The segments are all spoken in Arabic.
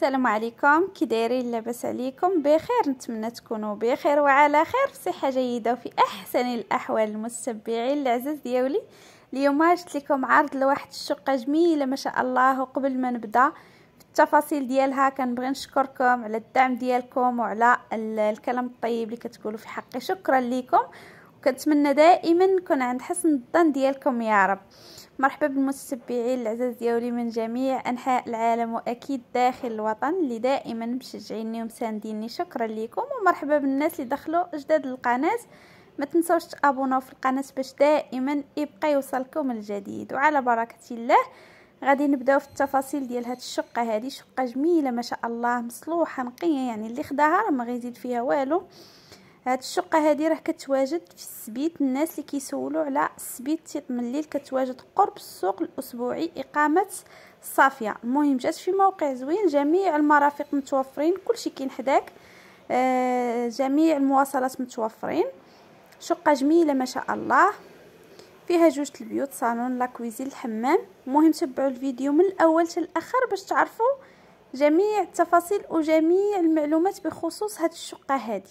السلام عليكم، كي دايرين؟ لاباس عليكم؟ بخير، نتمنى تكونوا بخير وعلى خير في صحه جيده وفي احسن الاحوال. المتبعين العزاز ديالي، اليوم جبت لكم عرض لواحد الشقه جميله ما شاء الله. وقبل ما نبدا في التفاصيل ديالها كنبغي نشكركم على الدعم ديالكم وعلى الكلام الطيب اللي كتقولوا في حقي. شكرا لكم، وكنتمنى دائما نكون عند حسن الظن ديالكم يا رب. مرحبا بالمتتبعين العزاز ديالي من جميع انحاء العالم واكيد داخل الوطن اللي دائما مشجعيني ومسانديني. شكرا لكم، ومرحبا بالناس اللي دخلوا جداد للقناه. ما تنسوش تابوناو في القناه باش دائما يبقى يوصلكم الجديد. وعلى بركه الله غادي نبداو في التفاصيل ديال هاد الشقه. هذه شقه جميله ما شاء الله، مصلوحه نقيه، يعني اللي خداها راه ما غيزيد فيها والو. هاد الشقه هذه راه كتواجد في السبيت. الناس اللي كيسولوا على السبيت تيط من الليل، كتواجد قرب السوق الاسبوعي، اقامه صافيه. المهم جات في موقع زوين، جميع المرافق متوفرين، كلشي كاين حداك، جميع المواصلات متوفرين. شقه جميله ما شاء الله، فيها جوج البيوت، صالون، لا كويزين، الحمام. المهم تبعوا الفيديو من الاول حتى الاخر باش تعرفوا جميع التفاصيل وجميع المعلومات بخصوص هاد الشقه هذه.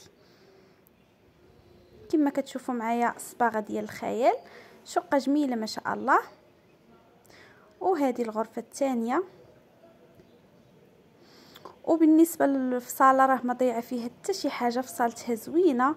كما كتشوفوا معايا صباغه ديال الخيال، شقه جميله ما شاء الله. وهذه الغرفه الثانيه. وبالنسبه للصاله راه ما ضيعه فيها حتى شي حاجه، فصالتها زوينه.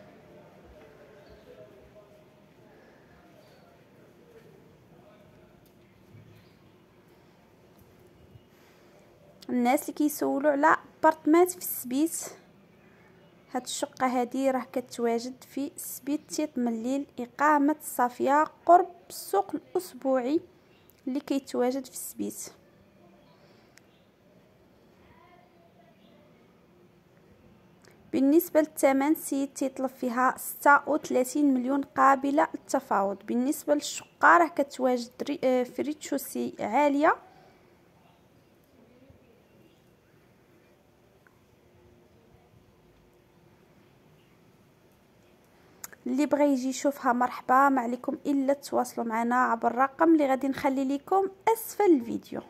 الناس اللي كيسولوا على بارطمات في السبيت، هاد الشقه هذه راه كتواجد في سبيت تيط من الليل، اقامه صافيه، قرب السوق الاسبوعي اللي كيتواجد في السبيت. بالنسبه للثمن السيد تيطلب فيها 36 مليون قابله للتفاوض. بالنسبه للشقه راه كتواجد في ريتشوسي عاليه، اللي بغى يجي يشوفها مرحبا، ما عليكم الا تواصلوا معنا عبر الرقم اللي غادي نخلي لكم اسفل الفيديو.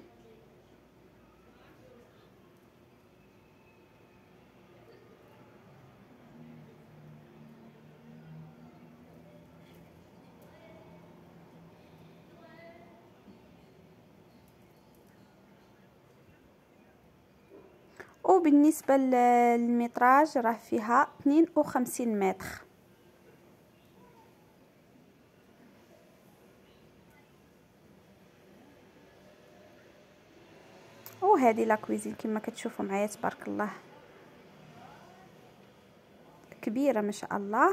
وبالنسبه للمتراج راه فيها 52 متر. وهذه لا كويزين كما كتشوفوا معايا تبارك الله، كبيره ما شاء الله.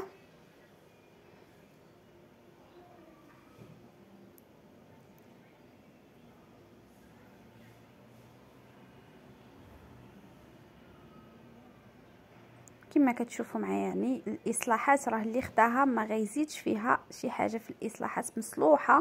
كما كتشوفوا معايا يعني الاصلاحات راه اللي خداها ما غيزيدش فيها شي حاجه في الاصلاحات، مصلوحه.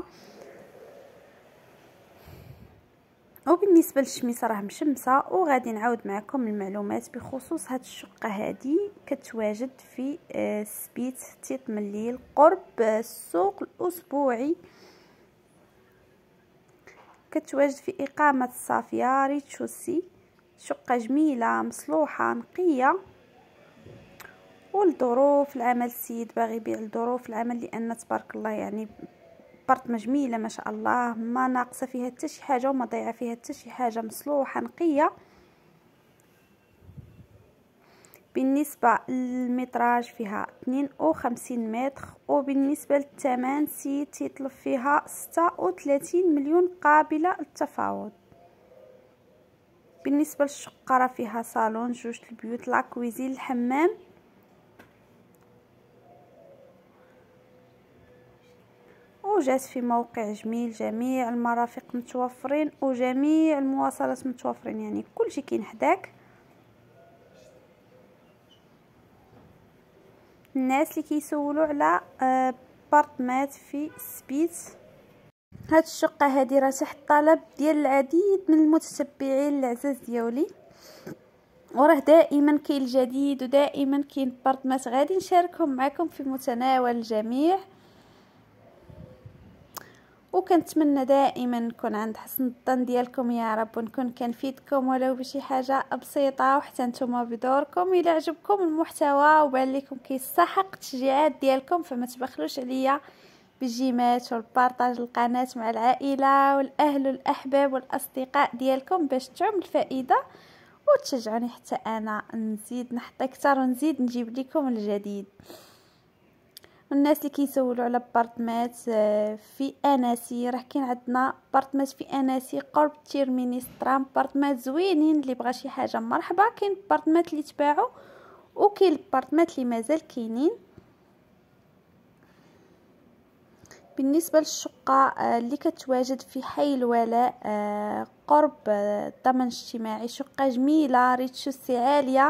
وبالنسبه للشميسه راه مشمسه. وغادي نعاود معكم المعلومات بخصوص هاد الشقه هذه. كتواجد في سبيت تيط من الليل، قرب السوق الاسبوعي. كتواجد في اقامه صافيه، ريتشوسي. شقه جميله مصلوحه نقيه. والظروف العمل، السيد باغي يبيع لظروف العمل، لان تبارك الله يعني بارطمه جميله ما شاء الله، ما ناقصه فيها حتى شي حاجه وما ضيعه فيها حتى شي حاجه، مصلوحه نقيه. بالنسبه للمتراج فيها 52 متر. وبالنسبه للثمن سيد تيطلب فيها 36 مليون قابله للتفاوض. بالنسبه للشقه راه فيها صالون، جوج البيوت، لا كويزين، الحمام. وجات في موقع جميل، جميع المرافق متوفرين وجميع المواصلات متوفرين، يعني كلشي كاين حداك. الناس اللي كيسولوا على بارطمات في سبيت، هاد الشقه هذه راه تحت طلب ديال العديد من المتتبعين العزاز ديالي، وراه دائما كاين الجديد ودائما كاين بارطمات غادي نشاركهم معكم في متناول الجميع. وكنتمنى دائما نكون عند حسن الظن ديالكم يا رب، ونكون كنفيدكم ولو بشي حاجه بسيطه، وحتى نتوما بدوركم الى عجبكم المحتوى وبان لكم كيستحق التشجيعات ديالكم فما تبخلوش عليا بالجيمات والبارطاج القناه مع العائله والاهل والاحباب والاصدقاء ديالكم باش تعم الفائده وتشجعوني حتى انا نزيد نحط اكثر ونزيد نجيب لكم الجديد. الناس اللي كيسولوا على بارتمات في اناسي، راه كاين عندنا بارتمات في اناسي قرب تيرمينسترام، بارتمات زوينين اللي بغى شي حاجه مرحبا. كاين بارتمات اللي تباعوا وكاين البارتمات اللي مازال كاينين. بالنسبه للشقه اللي كتواجد في حي الولاء قرب الضمان الاجتماعي، شقه جميله ريتشوسي عاليه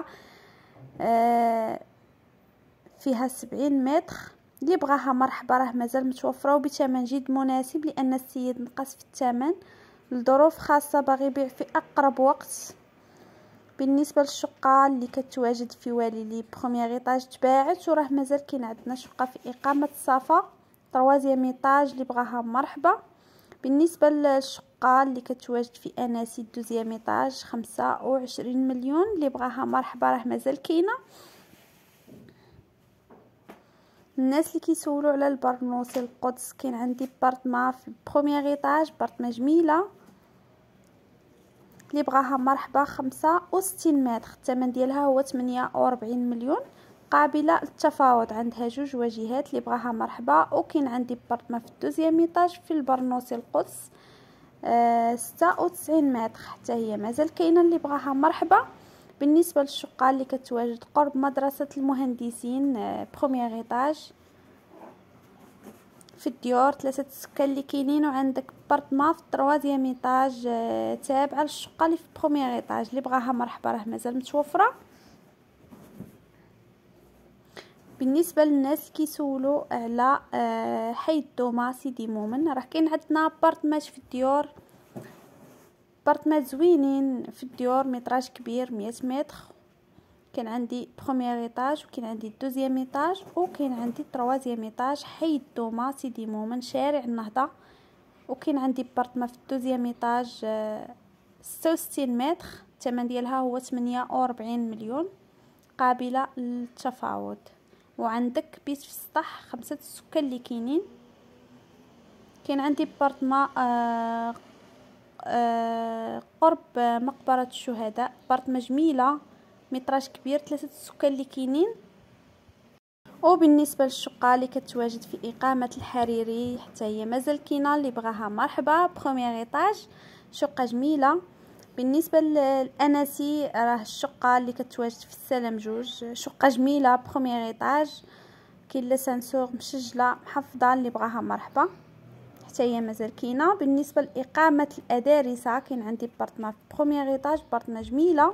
فيها 70 متر. اللي بغاها مرحبا، راه مازال متوفره وبثمن جد مناسب لان السيد نقص في الثمن لظروف خاصه، باغي يبيع في اقرب وقت. بالنسبه للشقه اللي كتواجد في واليلي بروميير ايطاج تباعت، وراه مازال كاين عندنا شقه في اقامه صفا تروازيام ايطاج اللي بغاها مرحبا. بالنسبه للشقه اللي كتواجد في اناسي دوزيام ايطاج 25 مليون اللي بغاها مرحبا، راه مازال كاينه. الناس اللي كيسولوا على البرنوسي القدس، كاين عندي بارتما في بروميير ايطاج، بارتما جميله اللي بغاها مرحبا 65 متر، الثمن ديالها هو 48 مليون قابله للتفاوض، عندها جوج واجهات اللي بغاها مرحبا. وكاين عندي بارتما في الدوزيام ايطاج في البرنوسي القدس 96 متر، حتى هي مازال كاينه اللي بغاها مرحبا. بالنسبه للشقه اللي كتواجد قرب مدرسه المهندسين بروميير ايطاج في الديور 3 سكان اللي كاينين، وعندك بارتما في التروازيام ايطاج تابعه للشقه اللي في بروميير ايطاج اللي بغاها مرحبا، راه مازال متوفره. بالنسبه للناس اللي كيسولوا على حي الدوما سيدي مومن، راه كاين عندنا بارتمات في الديور، بارتمات زوينين في الديور متراج كبير 100 متر. كاين عندي بروميير ايطاج وكاين عندي دوزيام ايطاج وكاين عندي تروازيام ايطاج حي الدوما سيدي مومن شارع النهضه. وكاين عندي بارتما في الدوزيام ايطاج 66 متر، الثمن ديالها هو 48 مليون قابله للتفاوض. وعندك بيت في السطح 5 سكان اللي كاينين. كاين عندي بارتما قرب مقبره الشهداء، بارتما جميله متراج كبير 3 سكان اللي كاينين. وبالنسبه للشقه اللي كتواجد في اقامه الحريري حتى هي مازال كاينه، اللي بغاها مرحبا بروميير ايطاج، شقه جميله. بالنسبه للاناسي راه الشقه اللي كتواجد في السلام جوج، شقه جميله بروميير ايطاج، كاين لاسانسور مشجله محفظه، اللي بغاها مرحبا حتى هي مازال كاينه. بالنسبه لاقامه الادارسه كاين عندي بارتما في بروميير ايطاج، بارتما جميله.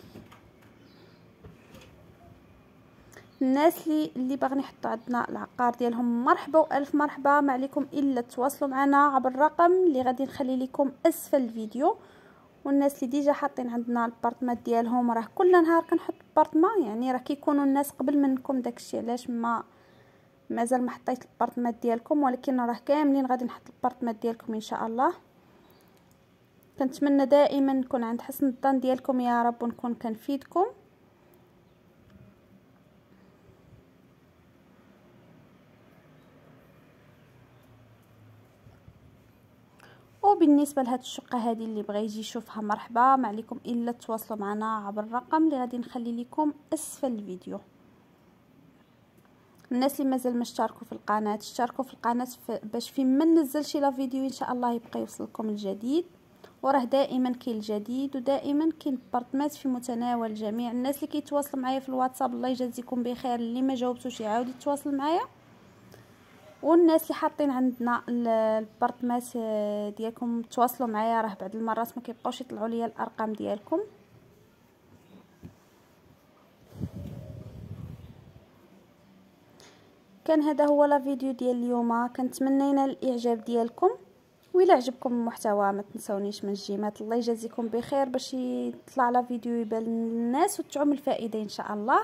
الناس اللي باغيين يحطوا عندنا العقار ديالهم مرحبا والف مرحبا، ما عليكم الا تواصلوا معنا عبر الرقم اللي غادي نخلي لكم اسفل الفيديو. والناس اللي ديجا حاطين عندنا البارتمات ديالهم، راه كل نهار كنحط بارتما، يعني راه كيكونوا الناس قبل منكم، داكشي علاش مازال ما حطيت البارتمات ديالكم، ولكن راه كاملين غادي نحط البارتمات ديالكم ان شاء الله. كنتمنى دائما نكون عند حسن الظن ديالكم يا رب، ونكون كنفيدكم. وبالنسبه لهاد الشقه هذه اللي بغى يجي يشوفها مرحبا، ما عليكم الا تواصلوا معنا عبر الرقم اللي غادي نخلي لكم اسفل الفيديو. الناس اللي مازال ما اشتركوا في القناه اشتركوا في القناه باش فين ما ننزل شي لا فيديو ان شاء الله يبقى يوصلكم الجديد. وراه دائما كاين الجديد ودائما كاين بارتمات في متناول الجميع. الناس اللي كيتواصلوا معايا في الواتساب الله يجازيكم بخير، اللي ما جاوبتوش يعاود يتواصل معايا. والناس اللي حاطين عندنا البارتمات ديالكم تواصلوا معايا، راه بعض المرات ما كيبقاوش يطلعوا ليا الارقام ديالكم. كان هذا هو لا فيديو ديال اليوم، كنتمنى ينال الاعجاب ديالكم، وإلا عجبكم المحتوى ما تنسونيش من الجيمات. الله يجازيكم بخير باش يطلع لا فيديو يبان للناس وتعم الفائده ان شاء الله.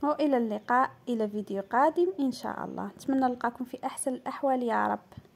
والى اللقاء الى فيديو قادم ان شاء الله. نتمنى نلقاكم في احسن الاحوال يا رب.